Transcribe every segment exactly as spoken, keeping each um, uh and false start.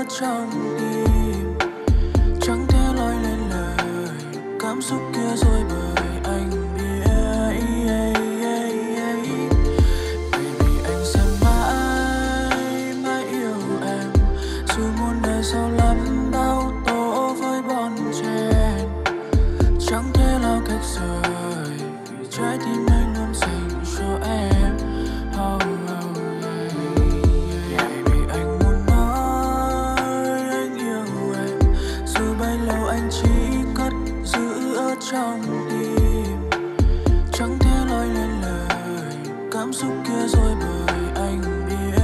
trong tim, chẳng thể nói lên lời cảm xúc kia rồi bởi anh biết. Baby anh sẽ mãi mãi yêu em, dù muôn đời sau lắm đau tố với bon chen, chẳng thể nào cách rời vì trái tim anh luôn dành cho em. Oh, oh, yeah, yeah. Baby anh muốn nói anh yêu em, dù bấy lâu anh chỉ cất giữ ở trong tim, chẳng thể nói lên lời cảm xúc kia rồi bởi anh biết.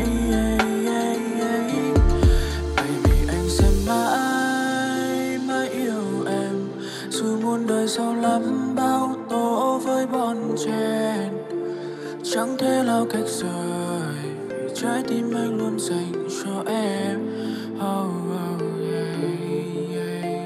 Baby anh sẽ mãi mãi yêu em, dù muôn đời sau lắm bão tố với bon chen, chẳng thể nào cách rời vì trái tim anh luôn dành cho em. Oh, oh, yeah, yeah.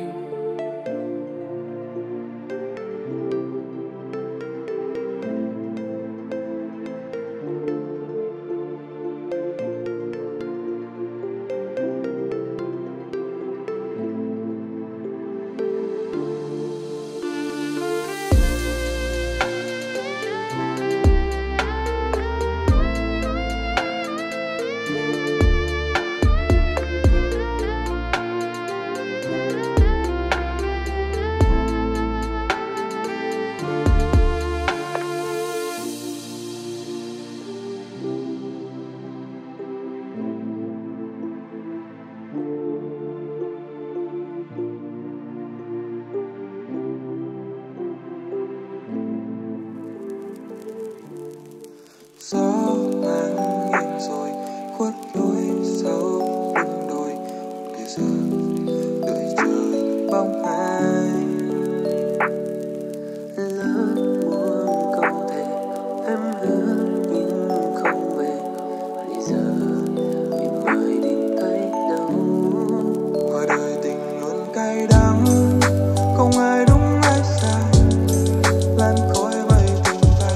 Gió ngang nghiêng rồi khuất lối sau lưng đồi, để giờ đợi trời bóng ai. Lỡ buông câu thề em hứa nhưng không về, bây giờ em mới đến thấy đâu. Ngoài đời tình luôn cay đắng, không ai đúng ai sai, lan khói bay tình ta.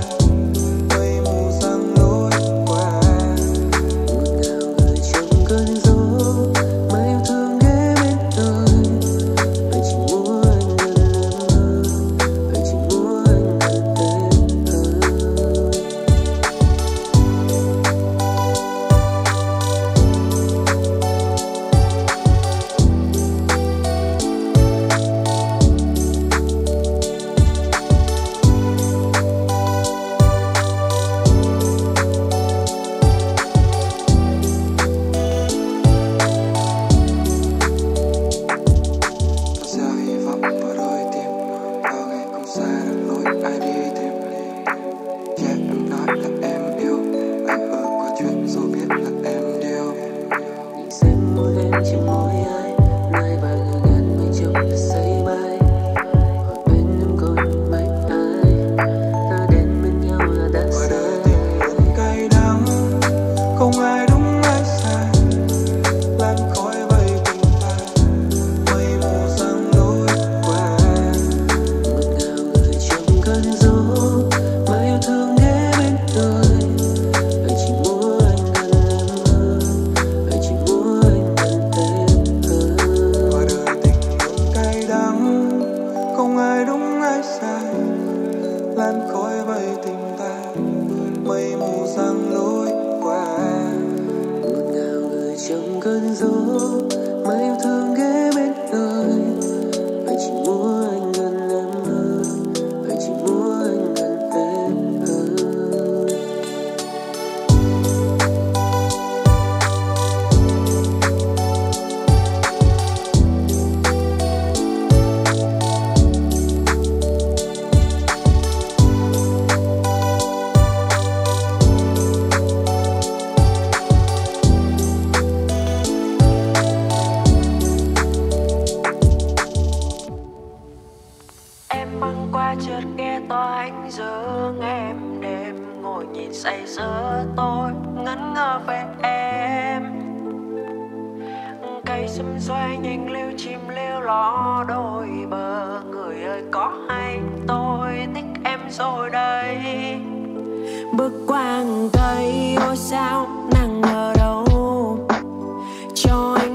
Bước qua cây ôi sao nàng ở đâu, cho anh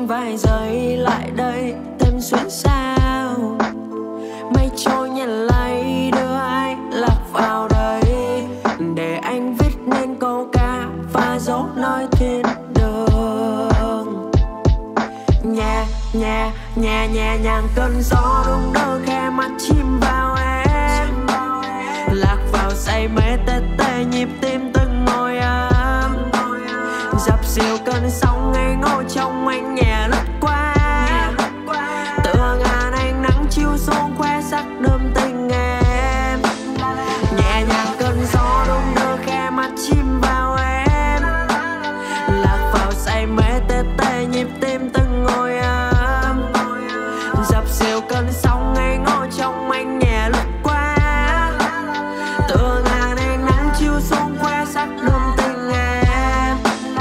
anh vài giây lại đây thêm xuyến sao. Mây trôi nhẹ lay đưa ai lạc vào đây, để anh viết nên câu ca và dấu nơi thiên đường. Nhẹ nhẹ nhẹ nhẹ nhàng cơn gió đung đưa khe mắt chim vào em, lạc vào say mê tê tê nhịp tim từng ngồi ấm, dập dìu cơn sóng ngây ngô trong anh nhẹ lướt qua, tựa ngàn ánh nắng chiếu xuống khoe sắc đơm tình em. Nhẹ nhàng cơn gió đung đưa khe mắt chim vào em, lạc vào say mê tê tê nhịp tim từng ngồi ấm, dập dìu cơn sóng ngây ngô trong anh nhẹ lướt qua, tựa ngàn ánh nắng chiếu xuống khoe sắc đơm tình em.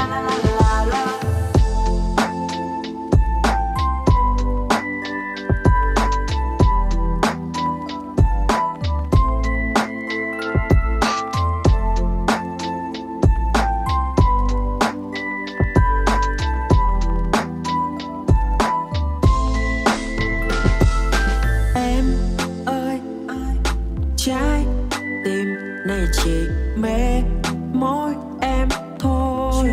Em ơi, trái tim này chỉ mê môi em thôi.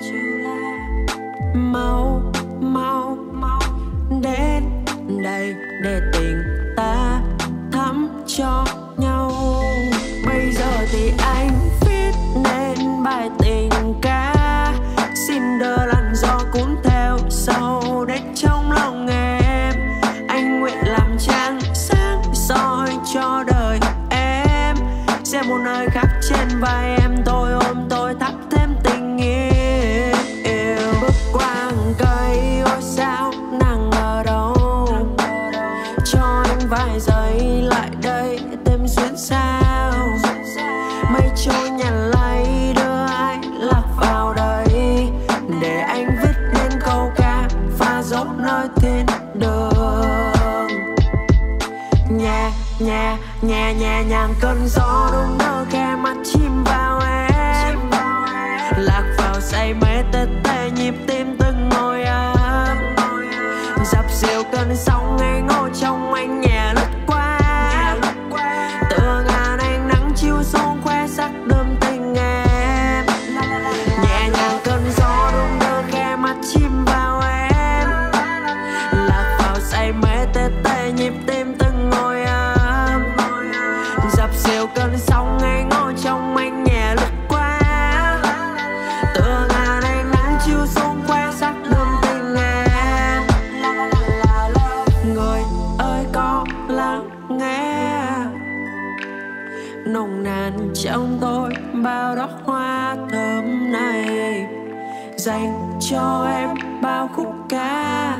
Mau mau đến đây để tình ta thắm cho nhau. Bây giờ thì anh viết nên bài tình ca, xin đỡ làn gió cuốn theo sâu đến trong lòng em. Anh nguyện làm trăng sáng soi cho đời em, sẽ một nơi khác trên vai em, tôi ôm tôi thắp thêm tình yêu. Bước qua cây ôi sao nàng ở đâu, cho anh vài giây lại đây thêm xuyến sao. Mây trôi nhẹ lay đưa ai lạc vào đây, để anh viết nên câu ca và dấu nơi thiên đường. Nhẹ nhẹ nhẹ nhẹ nhàng cơn gió đung đưa khe mắt chim vào em, lạc vào say mê tê tê nhịp tim từng ngồi ấm, dập dìu cơn sóng ngây ngô trong anh nhẹ lướt qua, tựa ngàn ánh nắng chiếu xuống khoe sắc đơm tình em. Nhẹ nhàng cơn gió đung đưa khe mắt chim vào em, lạc vào say mê tê tê nhịp tim từng ngồi ấm, dập dìu cơn sóng ngây ngô trong anh nhẹ lướt qua, tựa ngàn ánh nắng chiếu xuống khoe sắc đơm tình em. Người ơi có lắng nghe nồng nàn trong tôi bao đóa hoa thơm này, dành cho em bao khúc ca.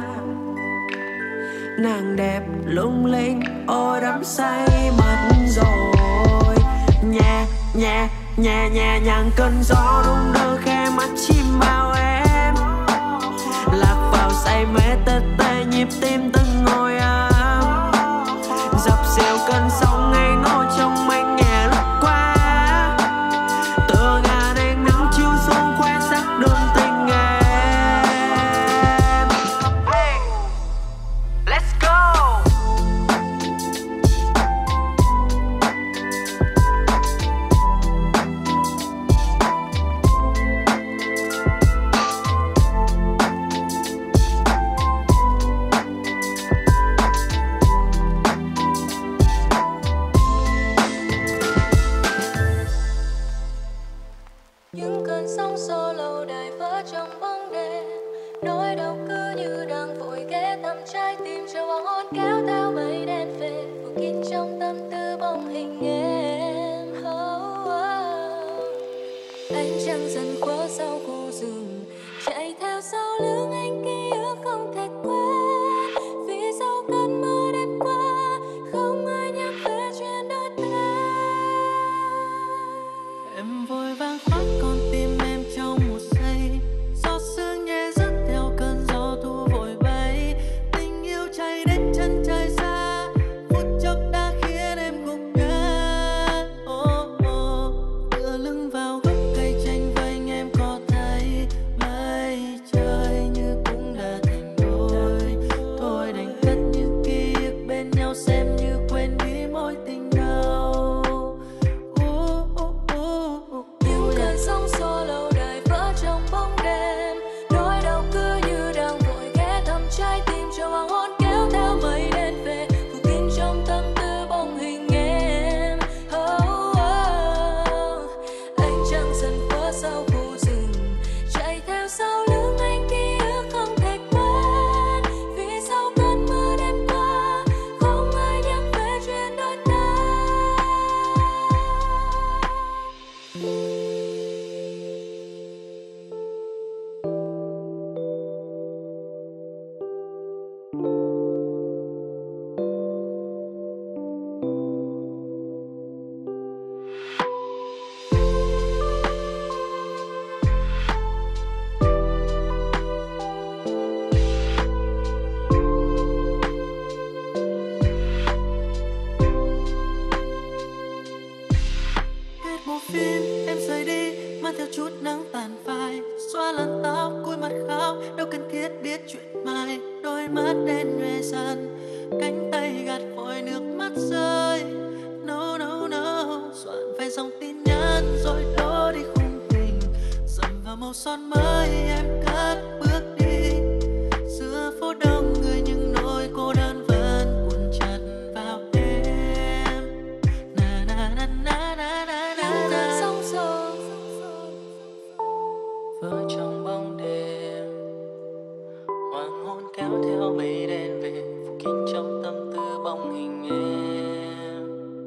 Nàng đẹp lung linh ôi đắm say mất rồi. Nhẹ nhẹ nhẹ nhẹ nhàng cơn gió đung đưa khe mắt chim vào em, lạc vào say mê tê tê nhịp tim từng ngồi ấm, dập dìu cơn sóng ngây ngô trong anh nhẹ lướt qua, tựa ngàn ánh nắng chiếu xuống khoe sắc đơm tình em. Hey, let's go. Những cơn sóng xô lâu đài vỡ trong bóng đêm, nỗi đau cứ như đang vội ghé thăm trái tim, chờ hoàng hôn kéo theo mây đen về, phủ kín trong tâm tư bóng hình em. Oh, oh. Ánh trăng dần khuất sau khu rừng, chạy theo sau lưng anh, ký ức không thể quên. Vì sau cơn mưa đêm qua, không ai nhắc về chuyện đôi ta. Em vội vàng khoác con tim em trong một giây, giọt sương nhẹ dắt theo cơn gió thu vội bay. Tình yêu cháy đến chân trời. biết chuyện mai. Đôi mắt đen nhòe dần, cánh tay gạt vội nước mắt rơi. No no no, soạn vài dòng tin nhắn rồi đổ đi khung tình. Dầm vào màu son mới em cất bước đi. Giữa phố đông người nhưng nỗi cô đơn vẫn cuộn chặt vào em. Na na na na na na na na. Sóng xô Vỡ trong bóng đêm, hoàng hôn kéo theo mây đen về, phủ kín trong tâm tư bóng hình em.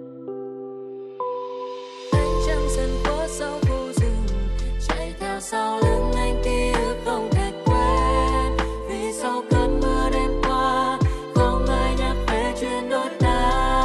ánh trăng dần khuất sau khu rừng, chạy theo sau lưng anh ký ức không thể quên. Vì sau cơn mưa đêm qua không ai nhắc về chuyện đôi ta.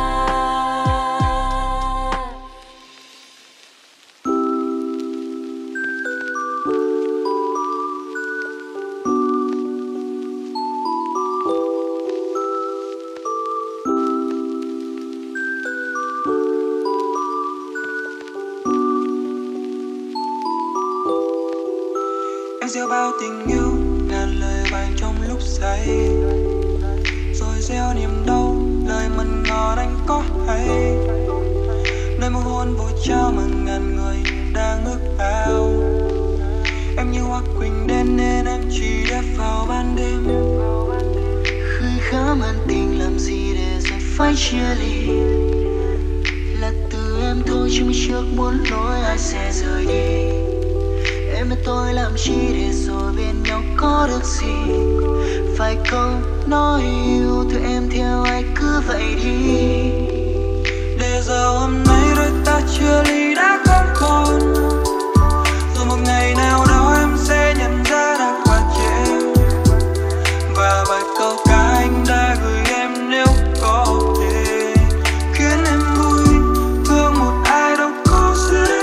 Em gieo bao tình yêu ngàn lời vàng trong lúc say, rồi gieo niềm đau lời mặn ngọt anh có hay. Nơi môi hôn vội trao mà ngàn người đang ước ao. Em như hoa quỳnh đen nên em chỉ đẹp vào ban đêm. Khơi khá màn tình làm gì để rồi phải chia ly. Là từ em thôi chứ mới trước muốn lối ai sẽ rời đi. Em và tôi làm chi để rồi bên nhau có được gì. Phải không nói yêu thôi em theo ai cứ vậy đi. Để giờ hôm nay đôi ta chia ly đã không còn. Rồi một ngày nào đó em sẽ nhận ra đã quá trễ. Và vài câu ca anh đã gửi em nếu có thể khiến em vui thương một ai đâu có dễ.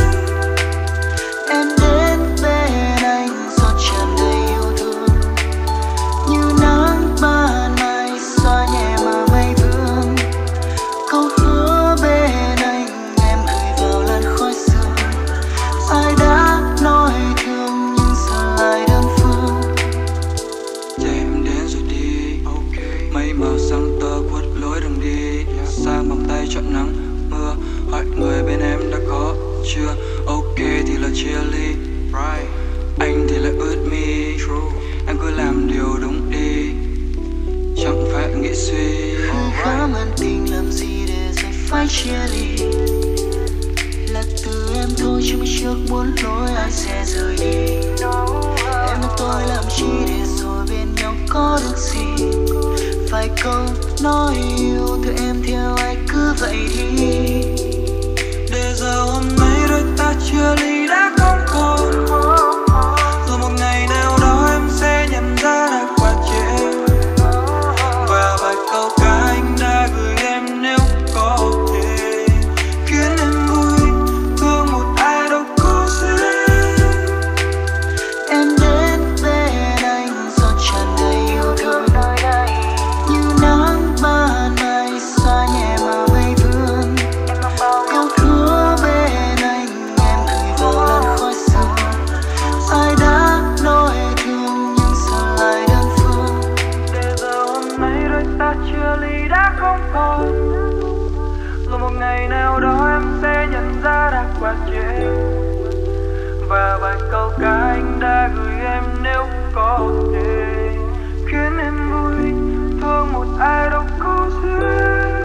Em đến bên anh giọt tràn đầy yêu thương, như nắng ban ngày xóa nhẹ mà mây vương. Câu hứa bên anh em gửi vào làn khói sương. Ai đã nói thương nhưng giờ lại đơn phương. Để em đến rồi đi, mây màu sáng tơ khuất lối đường đi. Sang vòng tay chọn nắng mưa, hỏi người bên em đã có chưa. Ok thì là chia ly, anh thì lại ướt mi. Em cứ làm điều đúng đi, chẳng phải nghĩ suy. Khơi khá màn tình làm gì để rồi phải chia ly. Là từ em thôi chứ mới trước muốn lối ai sẽ rời đi. Em và tôi làm chi để rồi bên nhau có được gì. Phải câu nói yêu thôi em theo ai cứ vậy đi. Để giờ hôm nay đôi ta chia ly đã không còn. Rồi một ngày nào đó em sẽ nhận ra đã quá trễ. Và vài câu ca anh đã gửi em nếu có thể khiến em vui thương một ai đâu có dễ. Em đến bên anh giọt tràn đầy yêu thương, như nắng ban ngày xóa nhẹ mà mây vương. Câu hứa bên anh em gửi vào làn khói sương. Ai đã nói thương nhưng giờ lại đơn phương. Để giờ hôm nay đôi ta chia ly đã không còn. Rồi một ngày nào đó em sẽ nhận ra đã quá trễ. Và vài câu ca anh đã gửi em nếu có thể khiến em vui thương một ai đâu có dễ.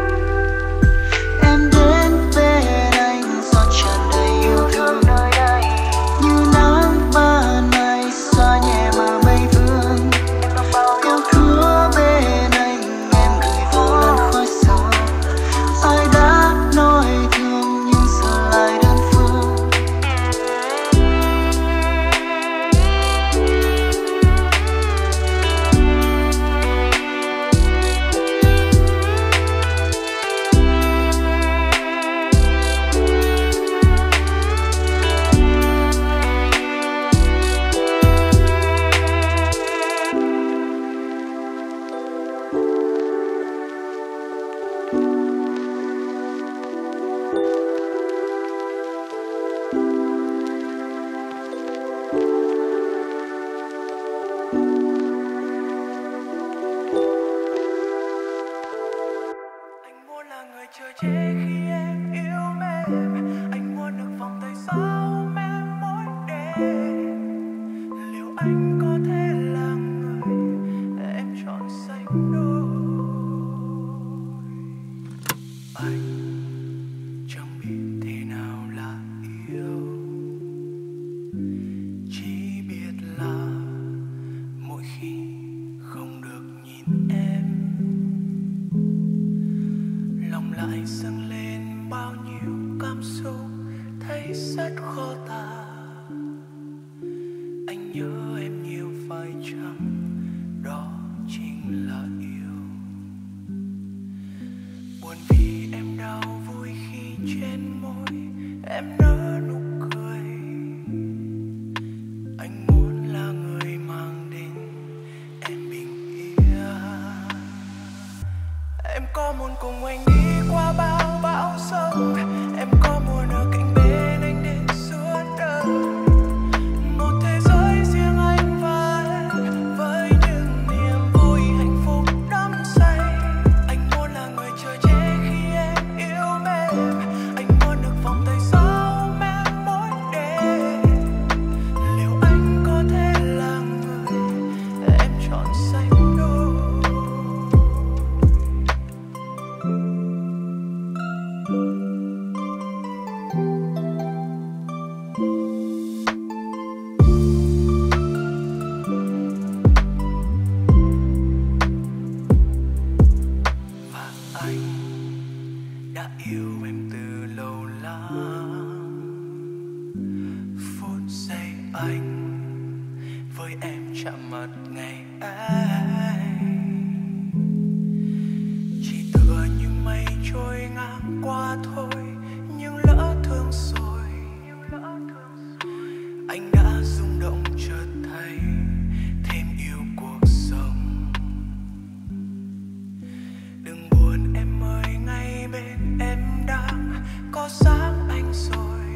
Em đến bên anh giọt tràn đầy yêu thương, như nắng ban ngày xóa nhẹ mà mây vương. Câu hứa bên anh em gửi vào làn khói sương. Ai đã nói thương nhưng giờ lại đơn phương. chính là yêu. Buồn vì em đau, vui khi trên môi em nở nụ cười. Anh muốn là người mang đến em bình yên. Em có muốn cùng anh đi qua bao bão sông, em có muốn ở cạnh bên anh đến suốt đời. Một thế giới riêng anh và em, với những niềm vui hạnh phúc đắm say. Anh muốn là người chờ che khi em yêu mềm, anh muốn được vòng tay sau ôm em mỗi đêm. Liệu anh có thể là người em chọn sánh đôi? Và anh đã yêu em từ lâu lắm. Phút giây anh với em chạm mặt ngày ấy, chỉ tựa như mây trôi ngang qua thôi. Nhưng lỡ thương rồi, anh đã rung động chợt thấy thêm yêu cuộc sống. Đừng buồn em ơi, ngay bên em đang có sáng anh rồi.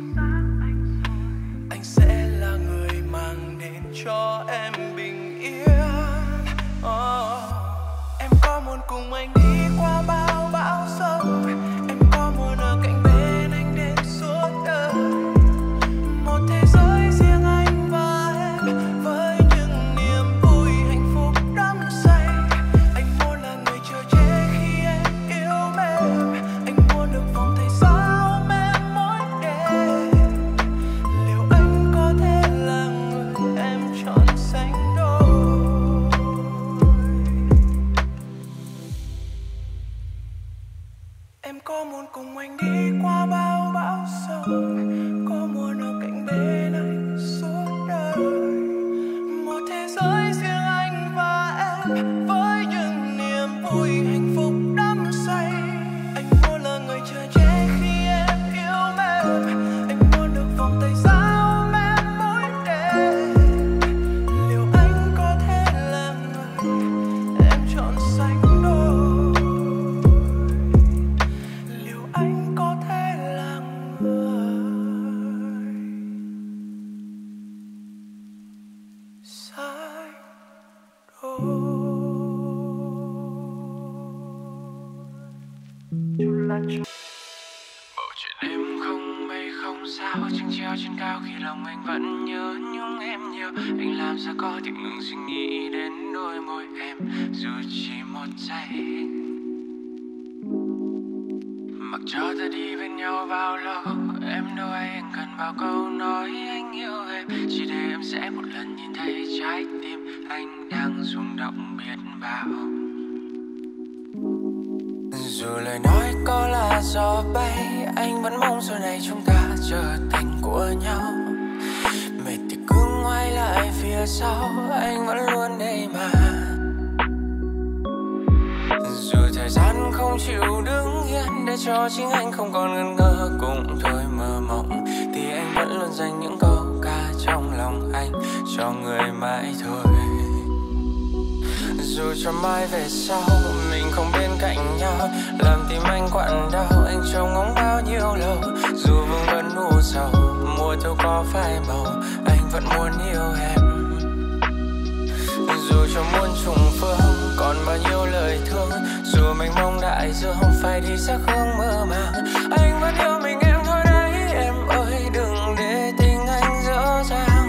Anh sẽ là người mang đến cho em bình yên. Oh. Em có muốn cùng anh đi qua bao bão sông, em có muốn ở cạnh bên anh đến suốt đời. Một thế giới riêng anh và em, với những niềm vui hạnh phúc đắm say. Anh muốn là người chờ che khi em yêu mềm, anh muốn được vòng tay sau ôm em mỗi đêm. Liệu anh có thể là người em chọn sánh đôi? Em có muốn cùng anh đi qua bao bão sông, có muốn ở cạnh bên anh suốt đời. Một thế giới riêng anh và em, với những niềm vui hạnh phúc đắm say. Anh muốn là người chờ che khi em yêu mềm, anh muốn được vòng tay sau ôm em mỗi đêm. Liệu anh có thể là người em chọn sánh đôi? Liệu anh có thể là người sánh đôi? Bầu trời đêm không mây không sao, trăng treo trên cao khi lòng anh vẫn nhớ nhung em nhiều. Anh làm sao có thể ngừng suy nghĩ đến đôi môi em dù chỉ một giây. Mặc cho ta đi bên nhau bao lâu, em đâu anh cần bao câu nói anh yêu em. Chỉ để em sẽ một lần nhìn thấy trái tim anh đang rung động biết bao. Dù lời nói có là gió bay, anh vẫn mong sau này chúng ta trở thành của nhau. Mệt thì cứ ngoái lại phía sau, anh vẫn luôn đây mà. Dù thời gian không chịu đứng yên, để cho chính anh không còn ngần ngơ cùng thôi mơ mộng, thì anh vẫn luôn dành những câu ca trong lòng anh cho người mãi thôi. Dù cho mai về sau mình không bên cạnh nhau, làm tim anh quặn đau, anh trông ngóng bao nhiêu lâu. Dù vương vấn u sầu, mùa thu có phai màu, anh vẫn muốn yêu em. Dù cho muôn trùng phương còn bao nhiêu lời thương, dù mình mong đại dương phải đi xa hướng mơ màng, anh vẫn yêu mình em thôi đấy. Em ơi đừng để tình anh dở dang.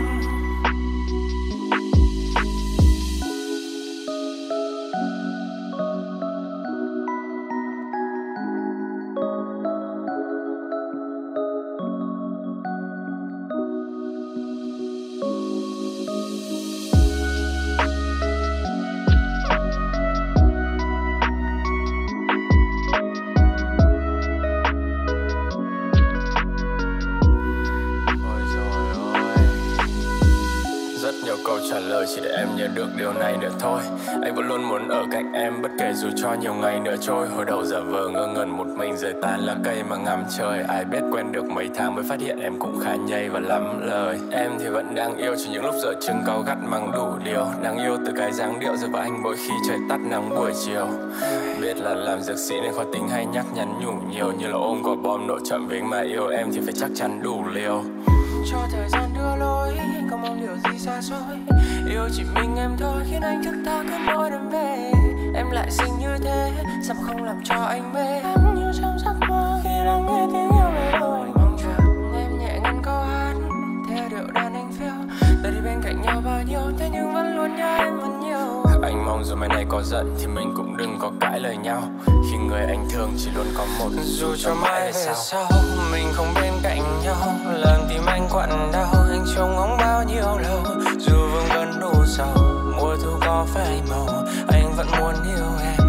điều này nữa thôi. Anh vẫn luôn muốn ở cạnh em bất kể dù cho nhiều ngày nữa trôi. Hồi đầu giả vờ ngơ ngẩn một mình rời tàn lá cây mà ngắm trời. Ai biết quen được mấy tháng mới phát hiện em cũng khá nhây và lắm lời. Em thì vẫn đang yêu chỉ những lúc giờ chừng cáu gắt mang đủ điều. Đang yêu từ cái dáng điệu rơi vào anh mỗi khi trời tắt nắng buổi chiều. Biết là làm dược sĩ nên khó tính hay nhắc nhắn nhủ nhiều, như là ôm quả bom nổ chậm với mà yêu em thì phải chắc chắn đủ liều. Cho thời gian đưa lối, không mong điều gì xa xôi. Yêu chỉ mình em thôi khiến anh thức tha cứ mỗi đêm về. Em lại xinh như thế, sao mà không làm cho anh mê. Em như trong giấc mơ khi đang nghe tiếng yêu về đôi. Mong chờ em nhẹ ngân câu hát theo điệu đàn anh phiêu. Ta đi bên cạnh nhau bao nhiêu, thế nhưng vẫn luôn nhớ em vẫn nhiều. Anh mong dù mai này có giận thì mình cũng đừng có cãi lời nhau. Khi người anh thương chỉ luôn có một. Dù cho mai về sau, sau mình không bên cạnh nhau, làm tim anh quặn đau. Anh trông ngóng bao nhiêu lâu, dù vương vấn đủ sầu. Mùa thu có phai màu, anh vẫn muốn yêu em.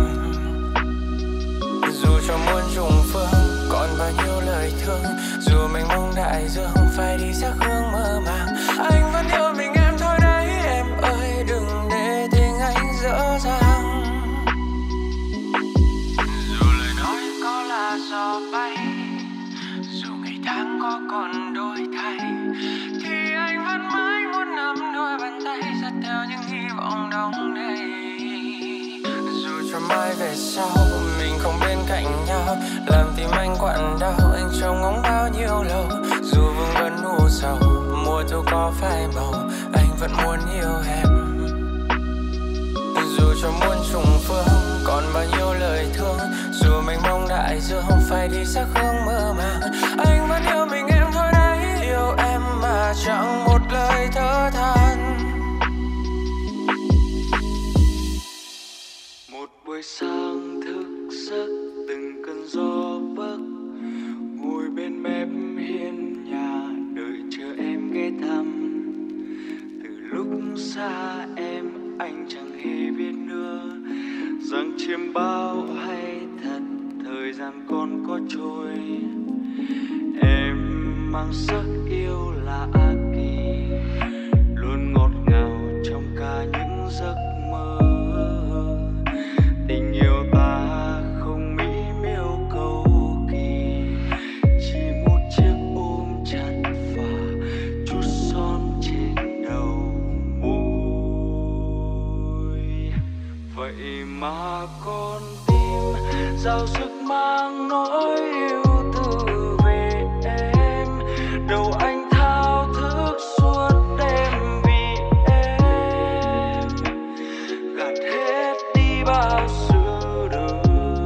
Dù cho muôn trùng phương còn bao nhiêu lời thương, dù mình mong đại dương phải đi sắc hương mơ màng, anh vẫn yêu mình em thôi đấy. Em ơi đừng để tình anh dở dang. Dù lời nói có là gió bay, dù ngày tháng có còn đổi thay, thì anh vẫn mãi muốn nắm đôi bàn tay dắt theo những hy vọng đong đầy. Dù cho mai về sau mình không bên cạnh nhau, làm tim anh quặn đau. Anh trông ngóng bao nhiêu lâu, dù vương vấn u sầu. Mùa thu có phai màu, anh vẫn muốn yêu em. Dù cho muôn trùng phương còn bao nhiêu lời thương, dù mình mong đại dương phải đi sắc hương mơ màng, anh vẫn yêu mình em thôi đấy. Yêu em mà chẳng một lời thở than. Một buổi sáng thức giấc từng cơn gió bấc, ngồi bên mép hiên nhà đợi chờ em ghé thăm. Từ lúc xa em anh chẳng hề biết nữa rằng chiêm bao hay thật thời gian còn có trôi. Em mang sắc yêu lạ kỳ, luôn ngọt ngào trong cả những giấc mơ. Tình yêu ta không mỹ miêu cầu kỳ, chỉ một chiếc ôm chặt và chút son trên đầu môi. Vậy mà con tim giao sức mang nỗi yêu từ về em. Đầu anh thao thức suốt đêm vì em, gạt hết đi bao sự đời.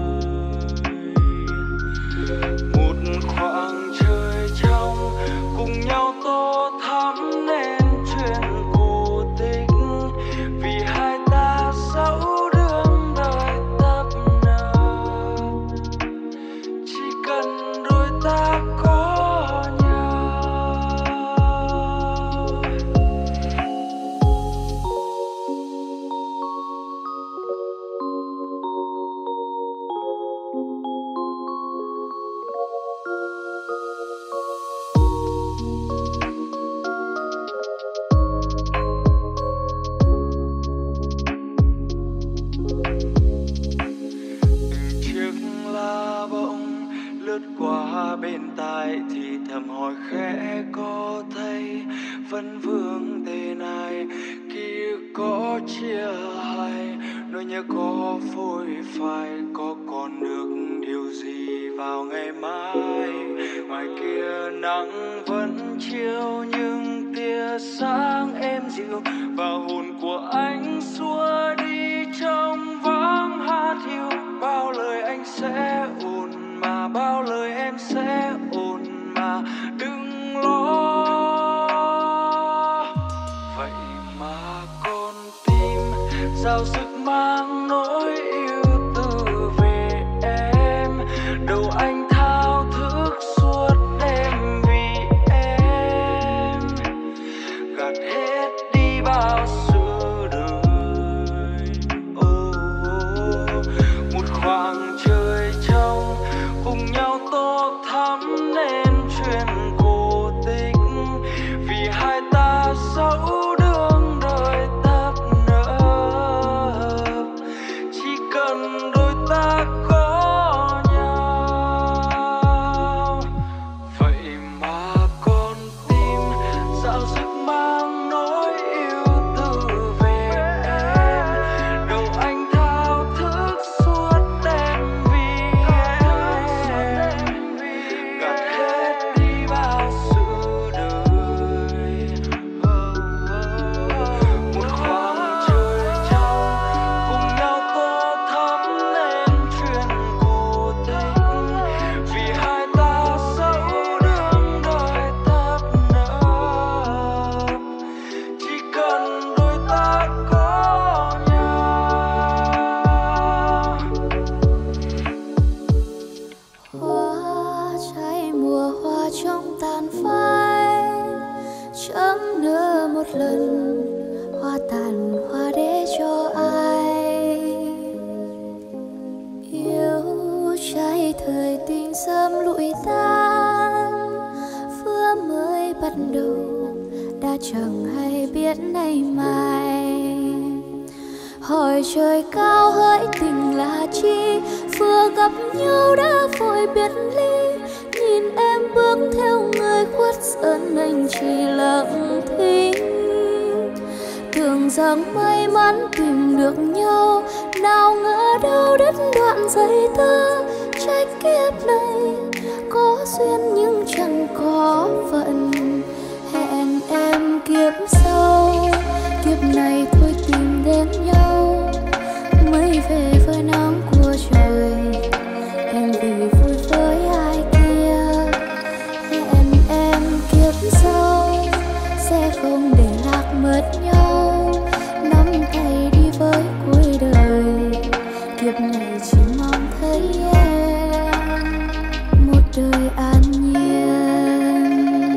Một khoảng trời trong cùng nhau tô thắm nên chuyện cổ tích, vì hai ta dẫu đường đời tấp nập, chỉ cần đôi ta có nhau. Từng chiếc lá bỗng lướt qua bên tai thì thầm hỏi khẽ có thấy vẫn vương tên ai. Ký ức có chia hai, nỗi nhớ có phôi phai, có còn được điều gì vào ngày mai. Ngoài kia nắng vẫn chiếu nhưng tia sáng êm dịu và hồn của anh xua đi trong vắng hát hiu. Bao lời anh sẽ ổn mà, bao lời em sẽ ổn mà, đừng lo. Vậy mà con tim giao sức mang nỗi yêu từ về em. Đầu anh thao thức suốt đêm vì em, gạt hết đi bao sự đời. Oh, oh, một khoảng trời trong cùng nhau tô thắm nên chuyện cổ tích, vì hai ta dẫu đường đời tấp nập, hỏi trời cao hỡi tình là chi, vừa gặp nhau đã vội biệt ly. Nhìn em bước theo người khuất dần, anh chỉ lặng thinh. Tưởng rằng may mắn tìm được nhau, nào ngờ đâu đứt đoạn dây tơ. Trái kiếp này có duyên nhưng chẳng có phận, hẹn em kiếp sau. Kiếp này thôi tìm đến nhau, mây về với nắng của trời, em vì vui với ai kia. Hẹn em kiếp sau sẽ không để lạc mất nhau, nắm tay đi với cuối đời. Kiếp này chỉ mong thấy em một đời an nhiên.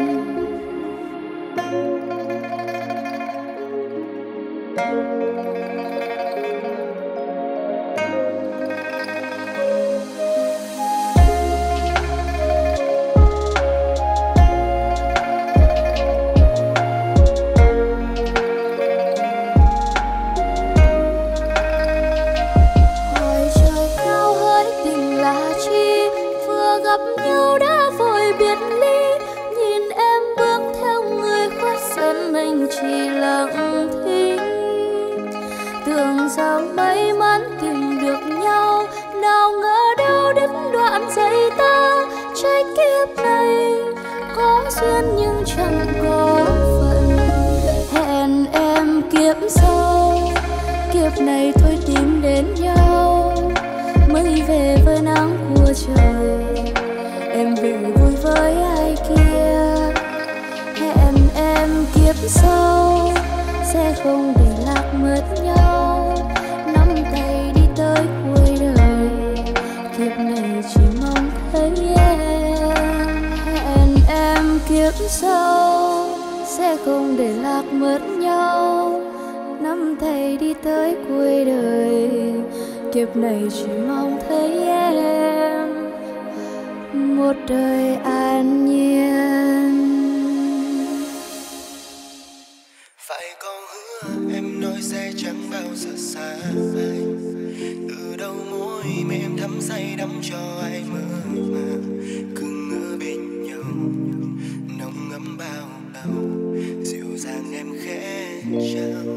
Hỏi trời cao hỡi tình là chi, vừa gặp nhau đã vội biệt ly. Nhìn em bước theo người khuất dần, anh chỉ lặng thinh. Tưởng rằng may mắn tìm được nhau, nào ngờ đâu đứt đoạn dây tơ. Trái kiếp này có duyên nhưng chẳng có phận, hẹn em kiếp sau. Kiếp này thôi tìm đến nhau, mây về với nắng của trời, em về vui với ai kia. Hẹn em kiếp sau sẽ không để lạc mất nhau, nắm tay đi tới cuối đời. Kiếp này chỉ mong thấy em. Hẹn em kiếp sau sẽ không để lạc mất nhau, nắm tay đi tới cuối đời. Kiếp này chỉ mong thấy em một đời an nhiên. Phải có hứa em nói sẽ chẳng bao giờ xa anh, từ đâu môi mà em thắm say đắm cho ai mơ màng. Cứ ngỡ bên nhau nồng ấm bao lâu, dịu dàng em khẽ chào.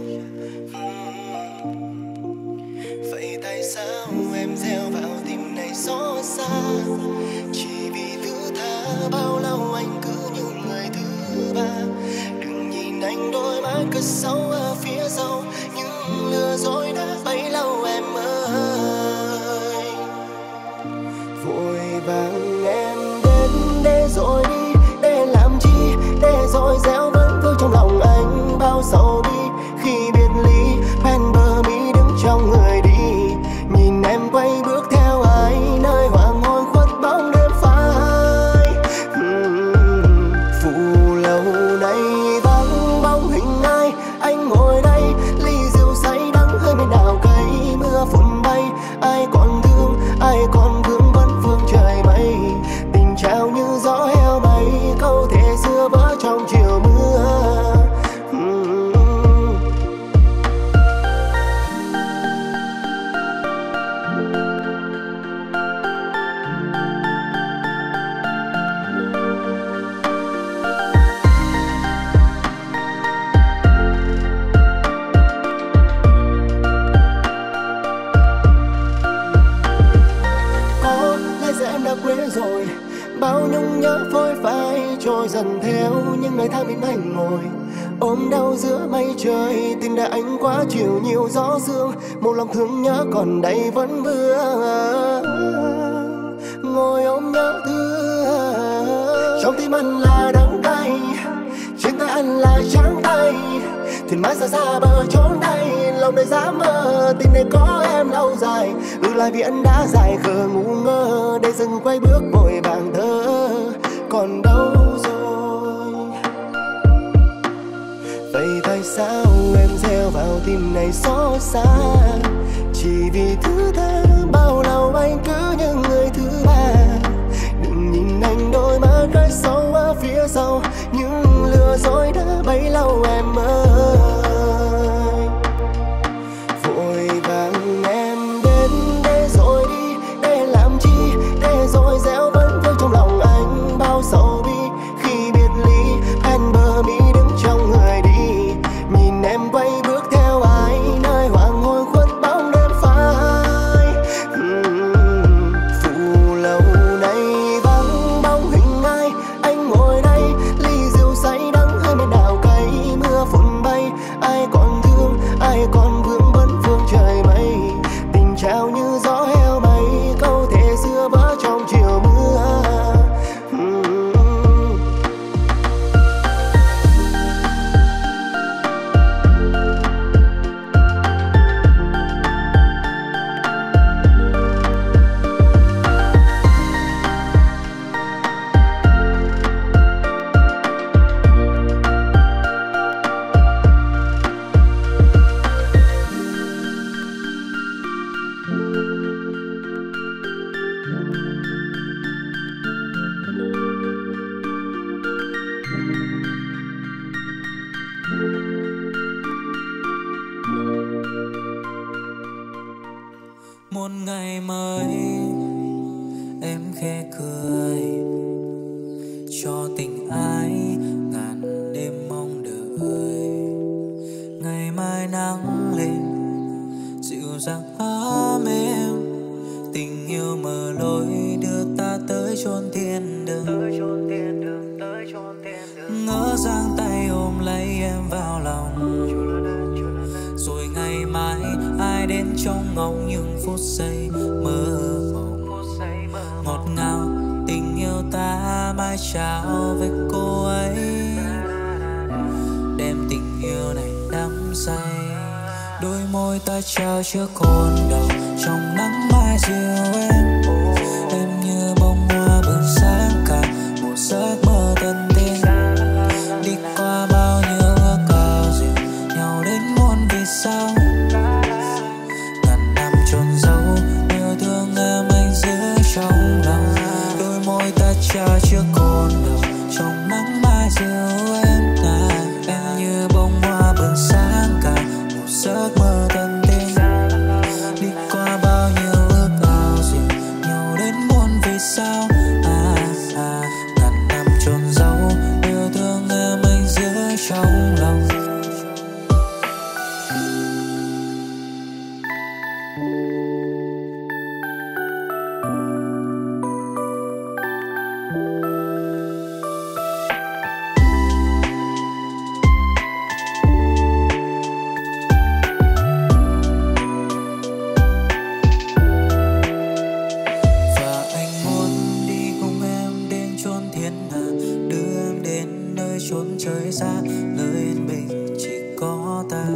Vậy tại sao em gieo vào tim này xót xa, chỉ vì thứ tha bao lâu anh cứ như người thứ ba. Đừng nhìn anh đôi mắt cất sâu ở phía sau, những lừa dối đã bấy lâu em ơi. Vội vàng em đến để rồi đi, để làm chi, để rồi gieo vẫn vương trong lòng anh bao sầu bi. Khi biệt ly ven bờ mi đứng trong người đi, nhìn em quay bước theo ai nơi hoàng hôn khuất bóng đêm phai. uhm, Phụ lâu nay vắng bóng hình ai, anh ngồi đây ly rượu say đắng hơi bên đào cây. Mưa phùn bay ai còn thương, ai còn vương vấn phương trời mây. Tình trao như gió heo bay, câu thề xưa vỡ trong chiều mưa. uhm. Quên rồi bao nhung nhớ phôi phai, trôi dần theo những ngày tháng bên anh ngồi ôm đau giữa mây trời. Tình đã anh quá chiều nhiều gió sương, một lòng thương nhớ còn đây vẫn vương. Ngồi ôm nhớ thương, trong tim anh là đắng cay, trên tay anh là trắng tay. Thuyền mãi xa xa bờ chốn đây, lòng đầy dám mơ tình này có em lâu dài. Ừ lại vì anh đã dài khờ ngu ngơ, để dừng quay bước vội vàng thơ còn đâu rồi. Vậy tại sao em gieo vào tim này xót xa, chỉ vì thứ tha bao lâu anh cứ như người thứ ba. Đừng nhìn anh đôi mắt cất sâu ở phía sau, những lừa dối đã bấy lâu em ơi. Vội một ngày mới em khẽ cười cho tình ái ngàn đêm mong đợi. Ngày mai nắng lên dịu dàng ấm êm, tình yêu mở lối đưa ta tới chốn thiên đường. Ngỡ giang tay ôm lấy em vào lòng, rồi ngày mai ai đến trong ngóng những phút giây mơ mộng. Ngọt ngào tình yêu ta mãi trao với cô ấy, đem tình yêu này đắm say. Đôi môi ta trao trước hôn đầu trong nắng mai dịu em. Em như bông hoa bừng sáng cả một giấc mơ thân tin. Đi qua bao nhiêu ước ao dịu nhau đến muôn vì sao. Ngàn năm chôn giấu yêu thương em anh giữ trong lòng. Đôi môi ta trao trước hôn đầu trong nắng mai dịu em. À, em như bông hoa bừng sáng cả một giấc mơ thân tin. Đi qua bao nhiêu ước ao dịu nhau đến muôn vì sao. À, à, ngàn năm chôn giấu yêu thương em anh giữ trong lòng. Trời xa nơi yên bình chỉ có ta.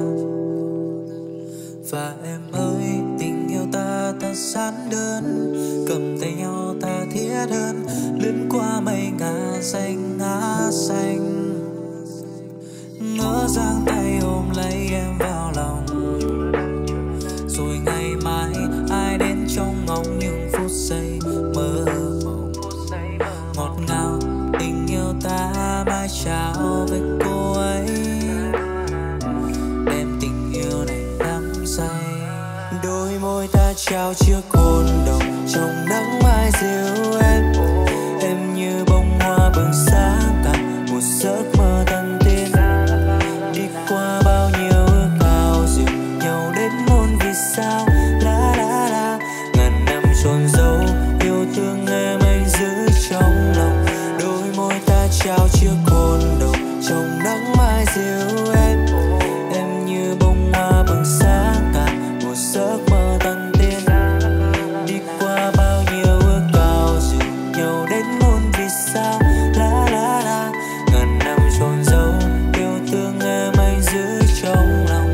Và em ơi tình yêu ta ta giản đơn, cầm tay nhau ta thiết hơn, lướt qua mây ngả xanh ngả xanh. Ngỡ giang tay ôm lấy em vào lòng, rồi ngày mai ai đến trong ngóng những phút giây mơ mộng. Ngọt ngào tình yêu ta mãi trao với cô ấy, đem tình yêu này đắm say. Đôi môi ta trao chiếc hôn đầu trong nắng mai dịu em. Em như bông hoa bừng sáng cả một giấc mơ thân tin. Đi qua bao nhiêu ước ao dịu nhau đến muôn vì sao. La la la ngàn năm chôn giấu yêu thương em anh giữ trong lòng. Đôi môi ta trao chiếc hôn đầu trong nắng mai dịu em. Em như bông hoa bừng sáng cả một giấc mơ thân tin. Đi qua bao nhiêu ước ao dịu nhau đến muôn vì sao. La la la ngàn năm chôn giấu yêu thương em anh giữ trong lòng.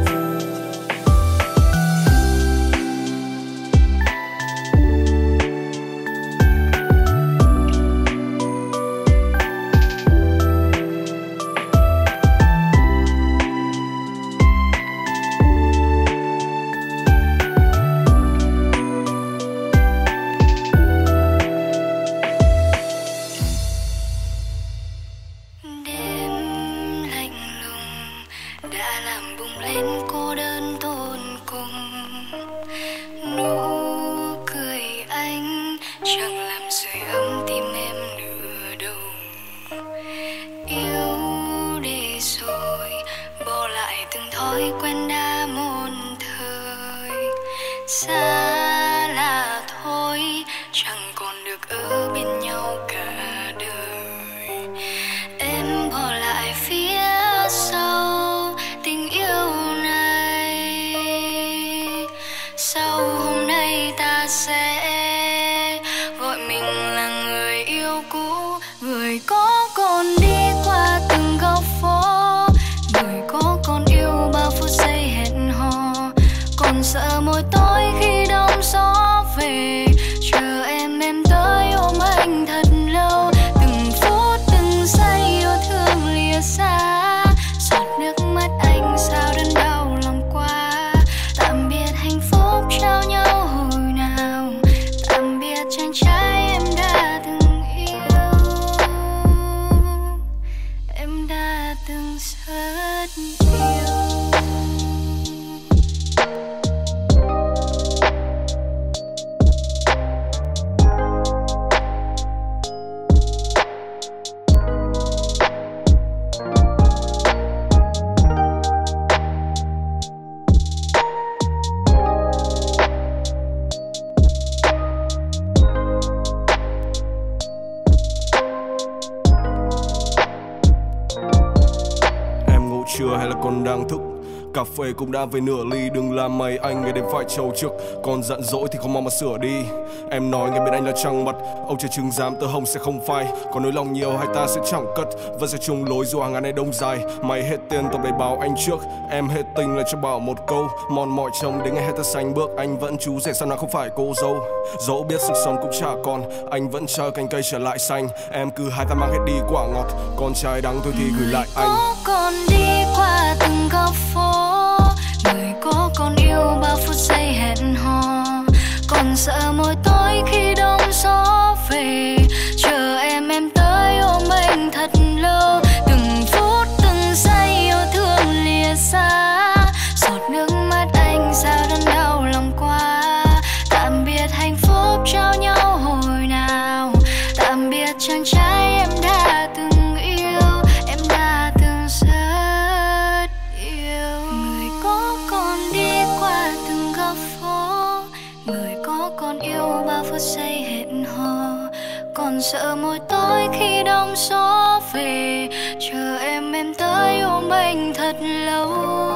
phê cũng đã về nửa ly. Đừng làm mày anh ngày đêm phải trầu trước, còn giận dỗi thì không mong mà sửa đi. Em nói nghe bên anh là trăng mật, ông trời chứng giám tơ hồng sẽ không phai. Còn nỗi lòng nhiều hai ta sẽ chẳng cất, vẫn sẽ chung lối dù hàng ngàn này đông dài. Mày hết tiền tao đầy báo anh trước, em hết tình là cho bảo một câu. Mòn mỏi chồng đến ngày hết ta sánh bước, anh vẫn chú rể sao nào không phải cô dâu. Dẫu biết sức sống cũng chả còn, anh vẫn chờ cành cây trở lại xanh. Em cứ hai ta mang hết đi quả ngọt, còn trái đắng thôi thì gửi lại anh. Có còn đi qua từng góc phố, người có còn yêu bao phút giây hẹn hò, còn sợ môi tối khi đông gió về. Chờ em em tới ôm anh thật lâu, từng phút từng giây yêu thương lìa xa. Giọt nước mắt anh sao đớn đau lòng quá. Tạm biệt hạnh phúc trao nhau hồi nào, tạm biệt chàng trai em đã từng yêu, em đã từng rất yêu. Người có còn đi qua từng góc phố, người có còn yêu bao phút giây hẹn hò, còn sợ môi tối khi đông gió về. Chờ em em tới ôm anh thật lâu,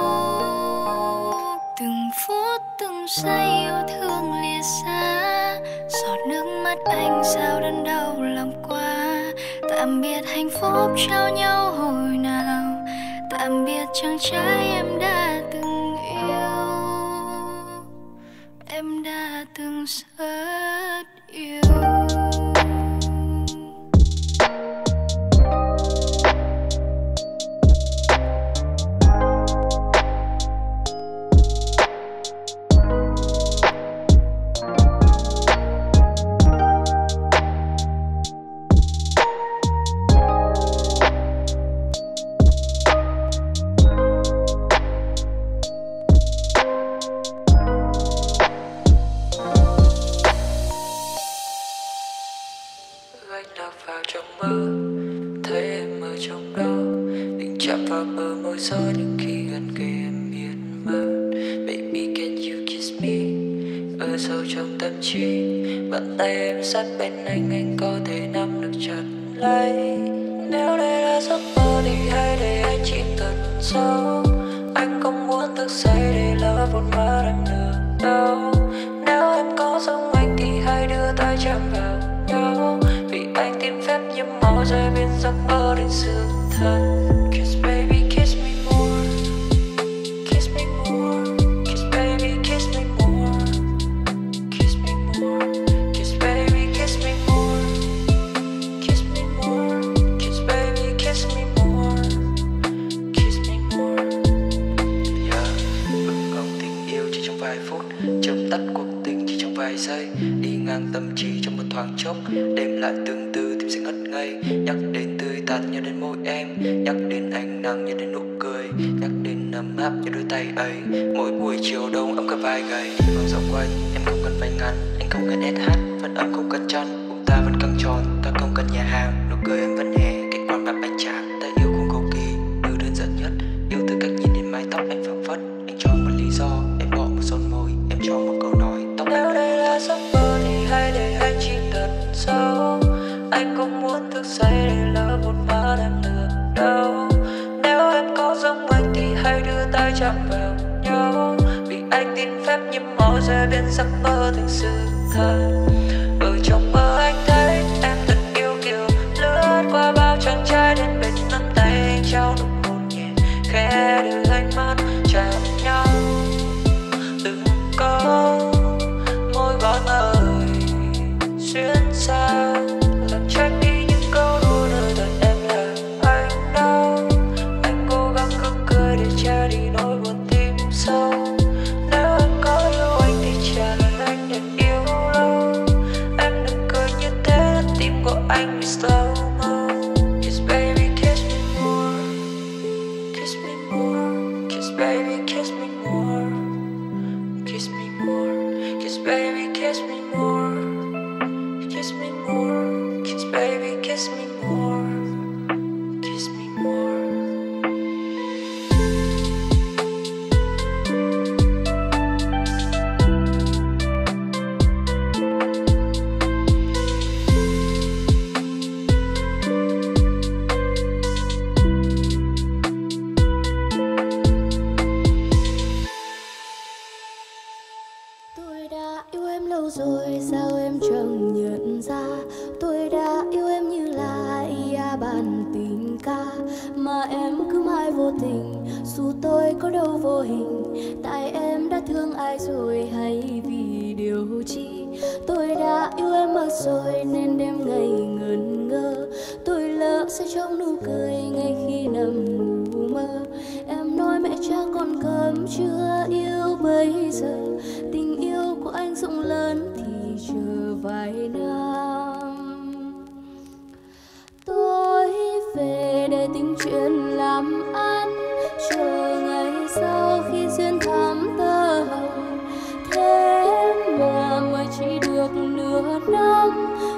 từng phút từng giây yêu thương lìa xa. Giọt nước mắt anh sao đớn đau lòng quá. Tạm biệt hạnh phúc trao nhau hồi nào, tạm biệt chàng trai em đã từng yêu, em đã từng rất yêu. Sát bên anh, anh có thể nắm được chặt lấy. Nếu đây là giấc mơ thì hãy để anh chỉ thật sâu. Anh không muốn thức dậy để lỡ một má em được đâu. Nếu em có giống anh thì hãy đưa tay chạm vào nhau, vì anh tìm phép nhiễm máu rơi bên giấc mơ đến sự thật. Kiss baby kiss me more, kiss me more, kiss baby kiss me more, kiss me more. Kiss baby kiss me more, kiss me more, kiss baby kiss me more, kiss me more. Yeah, bừng bóng tình yêu chỉ trong vài phút, chớp tắt cuộc tình chỉ trong vài giây, đi ngang tâm trí trong một thoáng chốc, đêm lại tương tư tim sẽ ngất ngây. Nhắc đến tươi tắn nhớ đến môi em, nhắc đến ánh nắng nhớ đến nụ cười, nhắc đến ấm áp như đôi tay ấy. Mỗi buổi chiều đông ấm cả vai gầy, vòng dạo quanh em không cần váy ngắn, anh không cần ét hát, vẫn ấm không cần chăn, bụng ta vẫn căng tròn, ta không cần nhà hàng, nụ cười em vẫn nhẹ, cách quan mặt anh chán. Ta yêu không cầu kỳ, yêu đơn giản nhất, yêu từ cách nhìn đến mái tóc anh phảng phất. Anh cho một lý do, em bỏ một son môi, em cho một câu nói, tóc anh. Nếu đây là giấc mơ thì hãy để anh chỉ thật sâu. Anh không muốn thức dậy để lỡ một má em được đâu. Nếu em có giống anh thì hãy đưa tay chạm vào nhau, vì anh tin phép nhiễm máu rơi bên giấc mơ thành sự thật. Ở trong mơ anh thấy em thật yêu kiều, lướt qua bao chàng trai đến bên nắm tay anh trao nụ hôn nhẹ, khẽ đưa ánh mắt chạm nhau. Từng câu môi gọi mời xuyên xa, làm tránh đi những câu đùa nơi đời em là anh đâu. Anh cố gắng cứ cười để che đi nỗi buồn tim sâu. Nếu em có yêu anh thì trả lời anh để yêu lâu. Em đừng cười như thế, tim của anh bị slow mo. Kiss baby kiss me more, kiss me more, kiss baby kiss me more, kiss me more, kiss baby kiss me more, kiss me more, kiss baby kiss me more, kiss me more. Tôi đã yêu em lâu rồi, sao em chẳng nhận ra? Tôi đã yêu em như là ia bản tình ca, mà em cứ mãi vô tình, dù tôi có đâu vô hình. Tại em đã thương ai rồi hay vì điều chi? Tôi đã yêu em mất rồi nên đêm ngày ngẩn ngơ. Tôi lỡ sẽ trong nụ cười ngay khi nằm ngủ mơ. Em nói mẹ cha con cấm chưa yêu bây giờ. Tình yêu của anh rộng lớn thì chờ vài năm. Tôi về để tính chuyện làm ăn, chờ ngày sau khi duyên thắm tơ hồng. Thế mà mới chỉ được nửa năm,